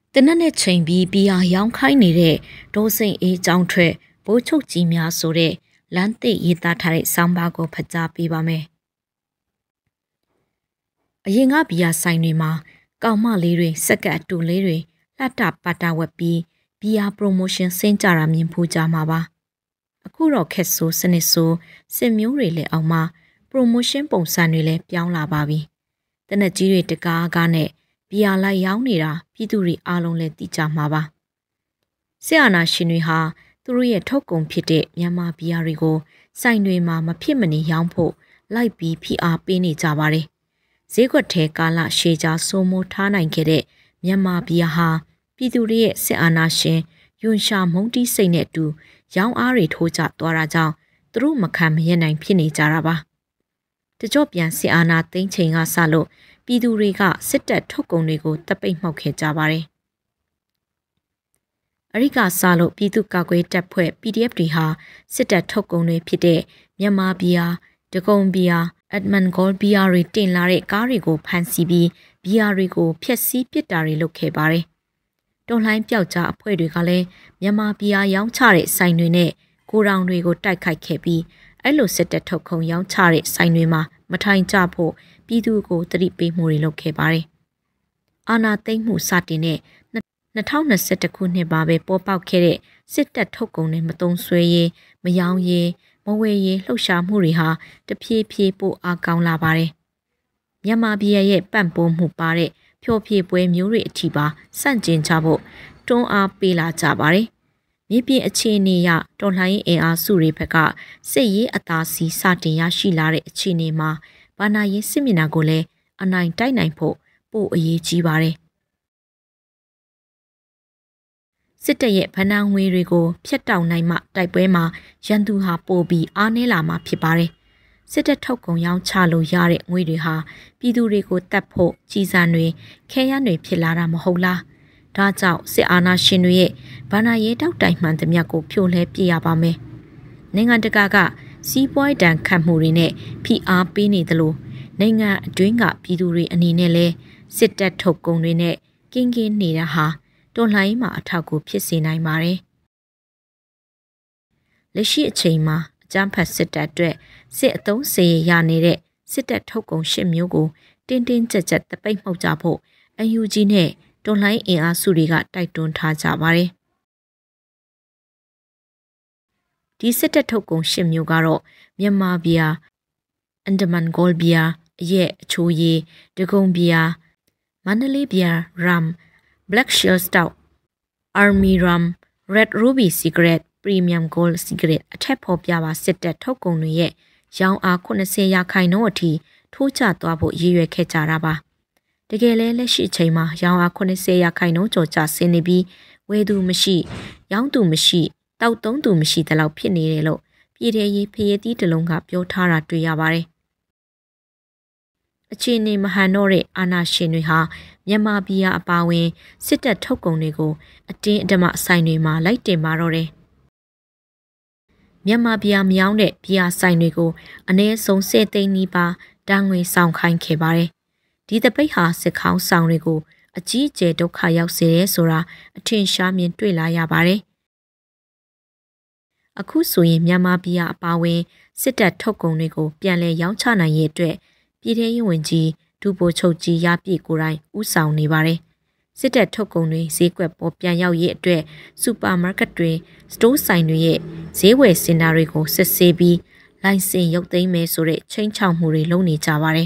တနက်နဲ့ချိန်ပြီးဘီယာရောင်းခိုင်းနေတဲ့ဒေါ်စိန်အေးကျောင်းထွက်ဘိုးချုပ်ကြီးများဆိုတဲ့လမ်းသစ်ရေးသားထားတဲ့ဆောင်းပါးကိုဖတ်ကြားပေးပါမယ်။အရင်ကဘီယာဆိုင်တွေမှာကောင်မလေးတွေစက္ကတ်အတူလေးတွေလှတပါတာဝက်ပြီးဘီယာပရိုမိုးရှင်းဆင်းကြတာမြင်ဖူးကြမှာပါ။အခုတော့ခက်ဆိုစနစ်ဆိုစစ်မျိုးတွေလည်းအောင်မှာပရိုမိုးရှင်းပုံစံတွေလည်းပြောင်းလာပါပြီ။တနက်ကြီးတွေတကားကားနဲ့ဘီယာလိုက်ရောင်းနေတာပြည်သူတွေအားလုံးလည်းသိကြမှာပါ။ဆရာနာရှင်တွေဟာသူတို့ရဲ့ထုတ်ကုန်ဖြစ်တဲ့မြန်မာဘီယာတွေကိုဆိုင်တွေမှာမဖြစ်မနေရောင်းဖို့လိုက်ပြီးဖိအားပေးနေကြပါတယ်။ဈေးကွက်ထဲကာလရှည်ကြာစိုးမိုးထားနိုင်ခဲ့တဲ့မြန်မာဘီယာဟာပြည်သူတွေရဲ့စစ်အာဏာရှင်ယွန်ရှာမုန်းတီးစိတ်နဲ့အတူရောင်းအားတွေထိုးကျသွားတာကြောင့်သူတို့မခံမရနိုင်ဖြစ်နေကြတာပါ။တကြော့ပြန်စစ်အာဏာသိမ်းချိန်ကစလို့ပြည်သူတွေကစစ်တပ်ထုတ်ကုန်တွေကိုတပိတ်မှောက်ခဲ့ကြပါတယ်။အရိကစားလို့ပြည်သူ့ကာကွယ်တပ်ဖွဲ့ PDF တွေဟာစစ်တပ်ထုတ်ကုန်တွေဖြစ်တဲ့မြန်မာဘီယာ၊ဒဂုံဘီယာ၊အက်ဒမန်ဂေါ်ဘီယာတွေတင်လာတဲ့ကားတွေကိုဖမ်းဆီးပြီးဘီယာတွေကိုဖျက်ဆီးပစ်တာတွေလုပ်ခဲ့ပါတယ်။တော်လှန်ပျောက်ကြားအဖွဲ့တွေကလည်းမြန်မာဘီယာရောင်းချတဲ့ဆိုင်တွေနဲ့ကိုရောင်တွေကိုတိုက်ခိုက်ခဲ့ပြီးအဲ့လိုစစ်တပ်ထုတ်ကုန်ရောင်းချတဲ့ဆိုင်တွေမှာမထိုင်ကြဖို့ပြည်သူကိုတတိပေးမှုတွေလုပ်ခဲ့ပါတယ်။အာဏာသိမ်းမှုစတင်တဲ့2021ခုနှစ်မှာပဲပေါ်ပေါက်ခဲ့တဲ့စစ်တပ်ထုတ်ကုန်တွေမတုံးဆွဲရေးမယောင်းရေးမဝယ်ရေးလှုပ်ရှားမှုတွေဟာတဖြည်းဖြည်းပိုအားကောင်းလာပါတယ်။မြန်မာပြည်ရဲ့ပံ့ပိုးမှုပါတဲ့ဖျော်ဖြေပွဲမျိုးတွေအထိပါစန့်ကျင်ကြဖို့တွန်းအားပေးလာကြပါတယ်။မြေပြင်အခြေအနေအရတော်လှန်ရေးအင်အားစုတွေဘက်ကစစ်ရေးအသာစီးစတင်ရရှိလာတဲ့အခြေအနေမှာဘာနာရေးစစ်မျက်နှာကိုလည်းအနိုင်တိုက်နိုင်ဖို့ပိုအရေးကြီးပါတယ်။စစ်တပ်ရဲ့ဗဏ္ဍာငွေတွေကိုဖျက်တောက်နိုင်မှတိုက်ပွဲမှာရန်သူဟာပိုပြီးအားနည်းလာမှာဖြစ်ပါတယ်။စစ်တပ်ထုတ်ကုန်ရောင်းချလို့ရတဲ့ငွေတွေဟာပြည်သူတွေကိုတတ်ဖို့ကြီးစံတွေခဲယမ်းတွေဖြစ်လာတာမဟုတ်လား။ဒါကြောင့်စစ်အာဏာရှင်တွေရဲ့ဗဏ္ဍာရေးတောက်တိုင်မှန်သမျှကိုဖြိုလဲပြရပါမယ်။နိုင်ငံတကာကစီးပွားရေးတန်ခတ်မှုတွေနဲ့ဖိအားပေးနေသလိုနိုင်ငံအတွင်းကပြည်သူတွေအနေနဲ့လဲစစ်တပ်ထုတ်ကုန်တွေနဲ့ကင်းကင်းနေတာဟာတော်လှန်ရေးမှာအထောက်အကူဖြစ်စေနိုင်ပါတယ်။လက်ရှိအချိန်မှာအကြမ်းဖက်စစ်တပ်အတွက်စစ်အုံစေရနေတဲ့စစ်တပ်ထုတ်ကုန်၈မျိုးကိုတင်းတင်းကြပ်ကြပ်တပိတ်မှောက်ကြဖို့UNG နဲ့တော်လှန်ရေးအင်အားစုတွေကတိုက်တွန်းထားကြပါတယ်။ဒီစစ်တပ်ထုတ်ကုန်၈မျိုးကတော့မြန်မာဘီယာအန်ဒမန်ဂေါ်ဘီယာအရက်အချိုရည်ဒဂုံဘီယာမန္တလေးဘီယာရမ်Black Shield Stout, Army Rum, Red Ruby Cigarette, Premium Gold Cigarette အထက်ဖော်ပြပါစစ်တပ်ထုတ်ကုန်တွေရဲ့ရောင်းအား80%အထိထိုးကျသွားဖို့ရည်ရွယ်ခဲ့ကြတာပါ။တကယ်လဲလက်ရှိအချိန်မှာရောင်းအား80%ကျော်ကျဆင်းနေပြီးဝယ်သူမရှိရောင်းသူမရှိတောက်သုံးသူမရှိတဲ့လောက်ဖြစ်နေတယ်လို့ပြည်ထရေးဖရဲတီးတလုံးကပြောထားတာတွေ့ရပါတယ်။အခြေအနေမဟန်တော့တဲ့အာဏာရှင်တွေဟာမြန်မာပြည်အပါအဝင်စစ်တပ်ထုတ်ကုန်တွေကိုအတင်းအဓမ္မဆိုင်တွေမှာလိုက်တင်ပါတော့တယ်။မြန်မာပြည်မြောင်းတဲ့ပြည်ဆိုင်တွေကိုအနည်းဆုံး10သိန်းနီးပါးတန်းငွေဆောင်ခိုင်းခဲ့ပါတယ်။ဒီတပိတ်ဟာစစ်ခေါင်းဆောင်တွေကိုအကြီးအကျယ်ဒုက္ခရောက်စေတယ်ဆိုတာအထင်ရှားမြင်တွေ့လာရပါတယ်။အခုဆိုရင်မြန်မာပြည်အပါအဝင်စစ်တပ်ထုတ်ကုန်တွေကိုပြန်လည်ရောင်းချနိုင်ရေးအတွက်ပြည်ထရေးဝန်ကြီးဒူဘိုချုပ်ကြီးရပြည့်ကိုယ်တိုင်ဦးဆောင်နေပါတယ်။စစ်တပ်ထုတ်ကုန်တွေဈေးကွက်ပေါ်ပြန်ရောက်ရေးအတွက်စူပါမားကတ်တွေစတိုးဆိုင်တွေရဲ့ဈေးဝယ်စင်တာတွေကိုစစ်ဆေးပြီးလိုင်စင်ရုပ်သိမ်းမယ်ဆိုတဲ့ချိန်ချောက်မှုတွေလုပ်နေကြပါတယ်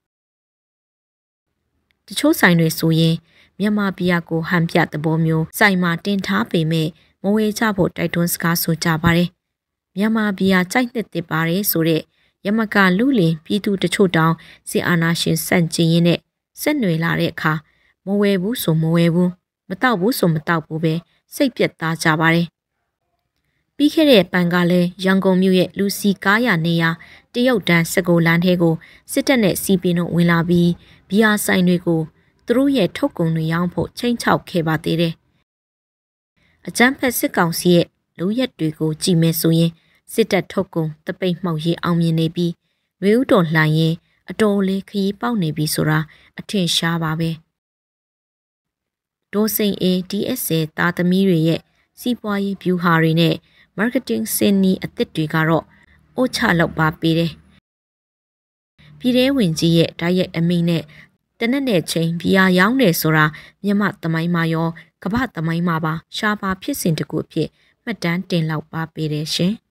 ။တချို့ဆိုင်တွေဆိုရင်မြန်မာပြည်ကိုဟန်ပြသဘောမျိုးဆိုင်မှာတင်ထားပေမဲ့မဝယ်ကြဖို့တိုက်တွန်းစကားဆိုကြပါတယ်။မြန်မာပြည်ကြိုက်နှစ်တစ်ပါတယ်ဆိုတဲ့ယမကလူလင်ပြည်သူတချို့တောင်စစ်အာဏာရှင်စန့်ကျင်ရင်းနဲ့ဆက်နွယ်လာတဲ့အခါမဝယ်ဘူးဆိုမဝယ်ဘူးမတောက်ဘူးဆိုမတောက်ဘူးပဲစိတ်ပြတ်သားကြပါတယ်။ပြီးခဲ့တဲ့ပန်ကလည်းရန်ကုန်မြို့ရဲ့လူစီကားရနေရတရုတ်တန်းစကိုလန်းထဲကိုစစ်တပ်နဲ့စီပင်းတို့ဝင်လာပြီးဘီယာဆိုင်တွေကိုသူတို့ရဲ့ထုတ်ကုန်တွေရောင်းဖို့ချိန်ချောက်ခဲ့ပါသေးတယ်။အကြမ်းဖက်စစ်ကောင်စီရဲ့လူရက်တွေကိုကြည့်မယ်ဆိုရင်စစ်တပ်ထုတ်ကုန်တပိတ်မှောက်ရေးအောင်မြင်နေပြီးရွေးဥတော်လှန်ရင်အတော်လေးခရီးပေါက်နေပြီဆိုတာအထင်ရှားပါပဲဒေါ်စိန်အေ DSA သားသမီးတွေရဲ့စီးပွားရေးဗျူဟာတွေနဲ့ marketing စင်နီအသစ်တွေကတော့အိုချလောက်ပါပေးတယ်။ပြည်ထဲဝင်ကြီးရဲ့ဓာတ်ရိုက်အမိန့်နဲ့တနက်နဲ့ချင်းဘီယာရောင်းတယ်ဆိုတာမြန်မာသမိုင်းမှာရောကမ္ဘာသမိုင်းမှာပါရှားပါဖြစ်စဉ်တစ်ခုအဖြစ်မှတ်တမ်းတင်လောက်ပါပေးတယ်ရှင်။